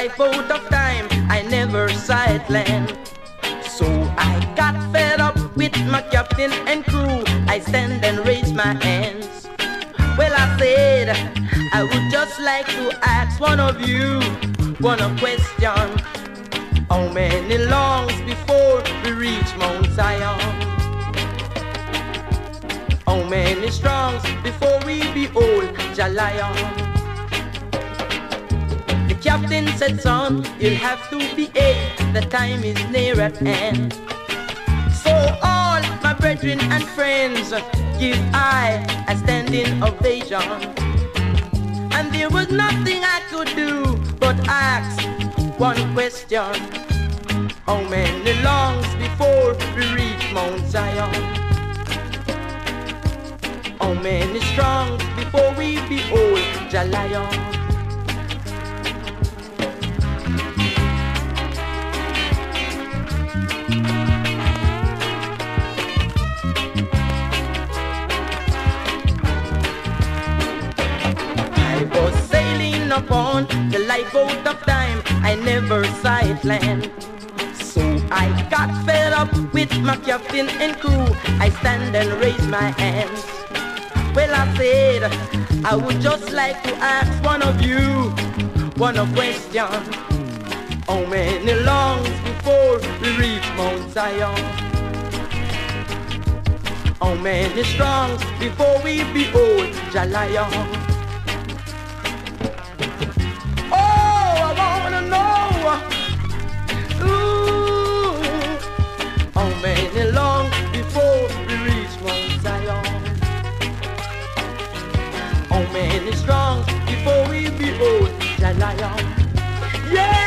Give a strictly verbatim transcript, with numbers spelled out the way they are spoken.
life out of time, I never saw it land. So I got fed up with my captain and crew. I stand and raise my hands. Well, I said, I would just like to ask one of you one question. How many longs before we reach Mount Zion? How many strongs before we behold Jah Lion? The captain said, son, you'll have to behave, the time is near at hand. So all my brethren and friends, give I a standing ovation. And there was nothing I could do but ask one question. How many longs before we reach Mount Zion? How many strongs before we behold Jah Lion? Upon the lifeboat of time, I never saw it land. So I got fed up with my captain and crew. I stand and raise my hands. Well, I said, I would just like to ask one of you one question. How many longs before we reach Mount Zion? How many strongs before we behold Jah Lion? How many long before we reach Mount Zion? How many strong before we behold Jah Lion? Yeah!